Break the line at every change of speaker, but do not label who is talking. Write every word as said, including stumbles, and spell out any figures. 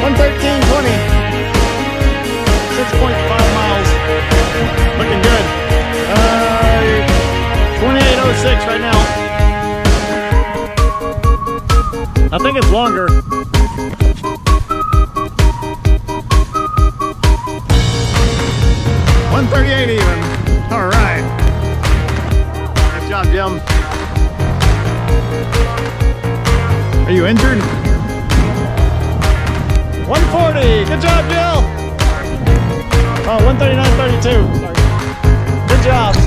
one thirteen twenty. six point five miles. Looking good. Uh, twenty-eight oh six right now. I think it's longer. one thirty-eight even. All right. Nice job, Jim. Are you injured? one forty. Good job, Jill. Oh, one thirty-nine thirty-two. Good job.